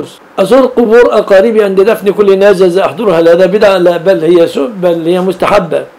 يجوز. أزور قبور أقاربي عند دفن كل نازز أحضرها، هذا بدعة؟ لا، بل هي مستحبة.